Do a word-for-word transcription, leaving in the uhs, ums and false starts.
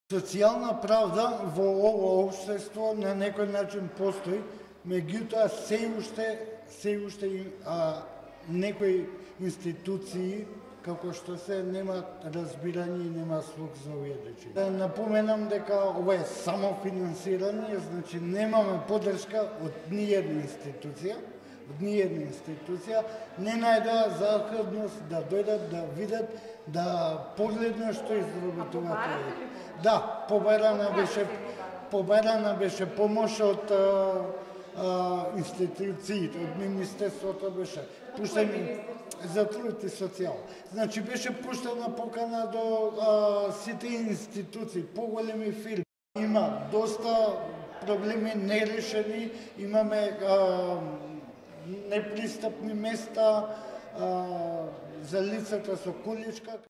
Социјална правда во ово општество на некој начин постои, меѓутоа се уште се уште а, некои институции како што се нема разбирање и нема слух за овие дечиња. Да напоменам дека ова е само финансирање, значи немаме поддршка од ниедна институција, од ниедна институција не најдоа захлебност да дојдат да видат, да погледнат што изработуваат. Да, побарана беше побарана беше помош од а, а, институциите, од министерството беше пуштени за труд и социјал. Значи беше пуштена покана до а, сите институции, поголеми фирми. Има доста проблеми нерешени, имаме а, непристапни места а, за лицата со количка.